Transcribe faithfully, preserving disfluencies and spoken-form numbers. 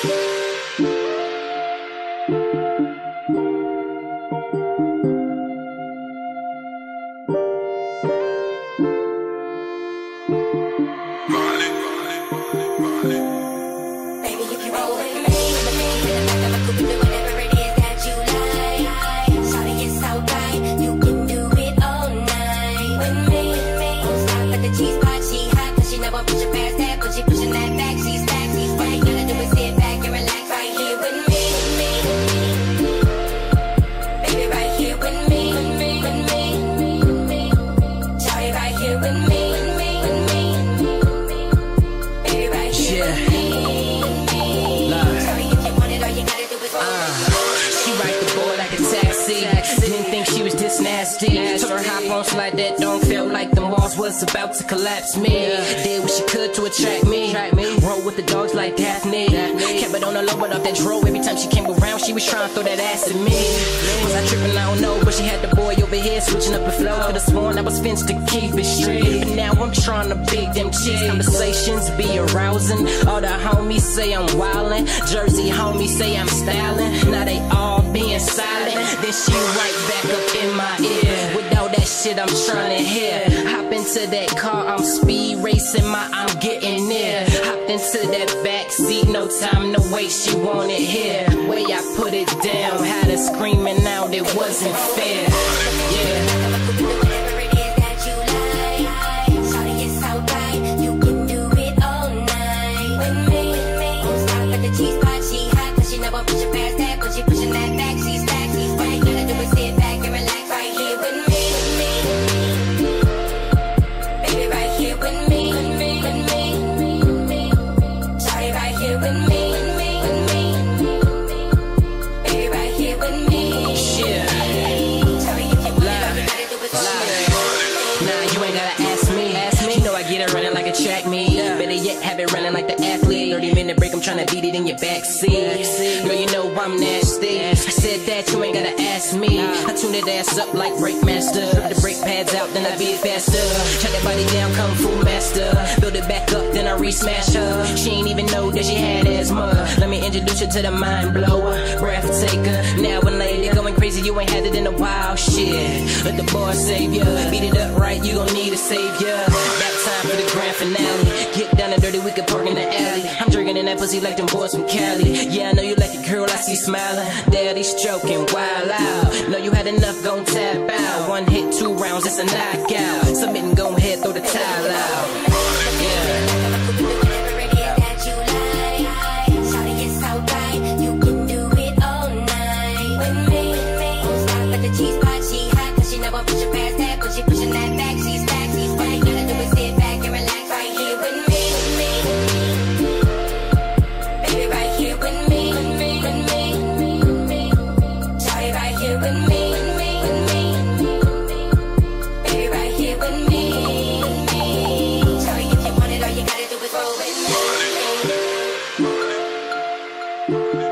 Told her hop on slide that don't feel like them walls was about to collapse me. Did what she could to attract me. Roll with the dogs like Daphne. Kept it on the low, but off that dro. Every time she came around, she was trying to throw that ass at me. Was I tripping? I don't know, but she had the boy over here switching up the flow. Could've sworn I was fenced to keep it straight, but now I'm trying to beat them cheeks. Conversations be arousing. All the homies say I'm wildin'. Jersey homies say I'm styling. Now they all being silent. Then she right back up in my ear with all that shit I'm trying to hear. Hop into that car, I'm speed racing, my I'm getting near. Hopped into that back seat, no time to wait, she wanted here. Way I put it down, had her screaming out, it wasn't fair. Yeah. Track me, better yet have it running like the athlete. Thirty minute break, I'm trying to beat it in your backseat. Girl, you know I'm nasty. I said that you ain't gotta ask me. I tune that ass up like Breakmaster. The brake pads out, then I beat it faster. Shut that body down, kung fu master. Build it back up, then I re-smash her. She ain't even know that she had asthma. Let me introduce you to the mind blower, breath taker. Now and later, going crazy, you ain't had it in a while. Shit, let the boy save ya. Beat it up right, you gon' need a savior. That time for the grand finale. Get down and dirty, we can park in the alley. I'm drinking in that pussy like them boys from Cali. Yeah, I know you like it, girl, I see smiling. Daddy stroking, wild out. Know you had enough, gon' tap out. One hit, two rounds, it's a knockout. Submitting, go ahead, throw the towel out. Yeah. Thank you.